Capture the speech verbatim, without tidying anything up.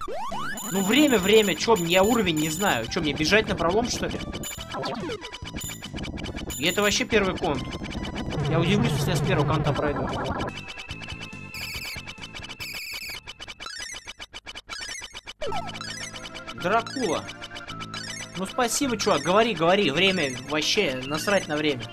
Ну, время, время, чё, я уровень не знаю. Чё, мне бежать на пролом, что ли? И это вообще первый конт. Я удивлюсь, если я с первого конта пройду. Дракула. Ну, спасибо, чувак, говори, говори. Время, вообще, насрать на время.